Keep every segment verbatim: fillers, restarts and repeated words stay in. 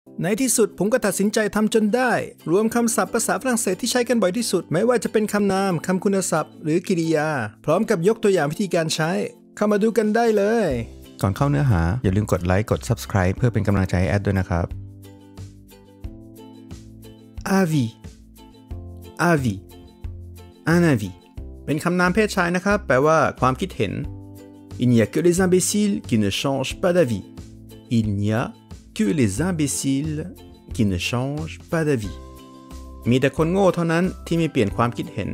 ในที่สุดผมก็ตัดสินใจทำจนได้รวมคำศัพท์ภาษาฝรั่งเศสที่ใช้กันบ่อยที่สุดไม่ว่าจะเป็นคำนามคำคุณศัพท์หรือกริยาพร้อมกับยกตัวอย่างวิธีการใช้เข้ามาดูกันได้เลยก่อนเข้าเนื้อหาอย่าลืมกดไลค์กด Subscribe เพื่อเป็นกำลังใจให้แอดด้วยนะครับ avis avis un avis เป็นคำนามเพศชายนะครับแปลว่าความคิดเห็น il n'y a que les imbéciles qui ne changent pas d'avis il n'y a que les imbéciles qui ne changent pas d'avis มีแต่คนโง่เท่านั้นที่ไม่เปลี่ยนความคิดเห็น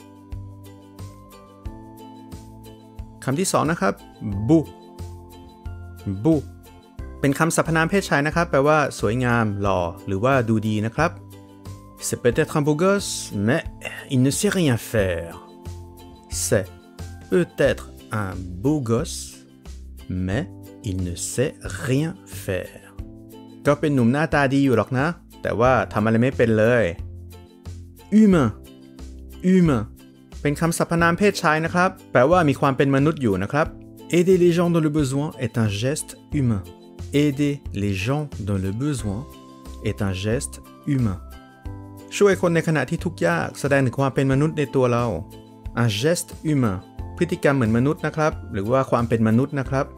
คำที่สองนะครับ beau beau เป็นคำสรรพนามเพศชายนะครับแปลว่าสวยงามหล่อหรือว่าดูดีนะครับ c'est peut-être un beau gosse mais il ne sait rien faire c'est peut-être un beau gosse mais il ne sait rien faireก็เป็นหนุ่มหน้าตาดีอยู่หรอกนะแต่ว่าทำอะไรไม่เป็นเลย humain humain เป็นคำสรรพนามเพศชายนะครับแปลว่ามีความเป็นมนุษย์อยู่นะครับ aider les gens dans le besoin est un geste humain aider les gens dans le besoin est un geste humain ช่วยคนในขณะที่ทุกข์ยากแสดงถึงความเป็นมนุษย์ในตัวเรา un geste humain พฤติกรรมเหมือนมนุษย์นะครับหรือว่าความเป็นมนุษย์นะครับ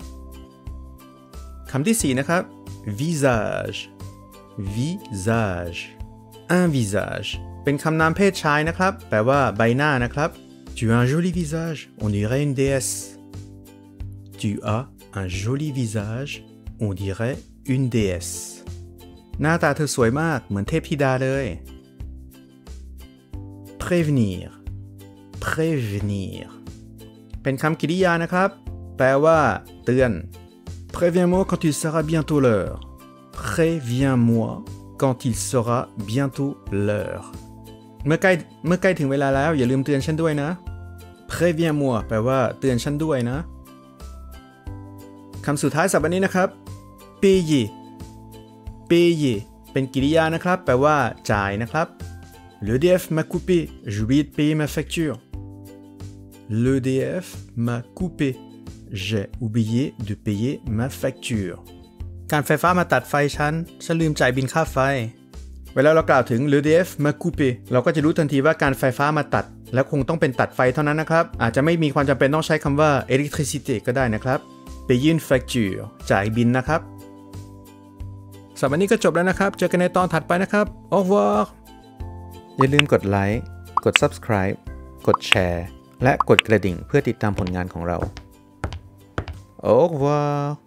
คำที่สี่นะครับvisage visage un visage เป็นคำนามเพศชายนะครับแปลว่าใบหน้านะครับ tu as un joli visage on dirait une déesse tu as un joli visage on dirait une déesse หน้าตาเธอสวยมากเหมือนเทพธิดาเลย prévenir prévenir เป็นคำกริยานะครับแปลว่าเตือนPréviens-moi quand il sera bientôt l'heure. Préviens-moi quand il sera bientôt l'heure. เมื่อใกล้เมื่อใกล้ถึงเวลาแล้วอย่าลืมเตือนฉันด้วยนะ Préviens-moi แปลว่าเตือนฉันด้วยนะคำสุดท้ายสัปดาห์นี้นะครับ payer payer เป็นกริยานะครับแปลว่าจ่ายนะครับ l'E D F m'a coupé j'ai oublié de payer ma facture l'E D F m'a coupé j'ai oublié de payer ma facture การไฟฟ้ามาตัดไฟฉันฉันลืมจ่ายบิลค่าไฟเวลาเรากล่าวถึง l'E D F m'a coupé เราก็จะรู้ทันทีว่าการไฟฟ้ามาตัดและคงต้องเป็นตัดไฟเท่านั้นนะครับอาจจะไม่มีความจำเป็นต้องใช้คำว่า électricité ก็ได้นะครับ payer une facture จ่ายบิลนะครับสัปดาห์นี้ก็จบแล้วนะครับเจอกันในตอนถัดไปนะครับ au revoir อย่าลืมกดไลค์กด Subscribe กดแชร์และกดกระดิ่งเพื่อติดตามผลงานของเราAu revoir.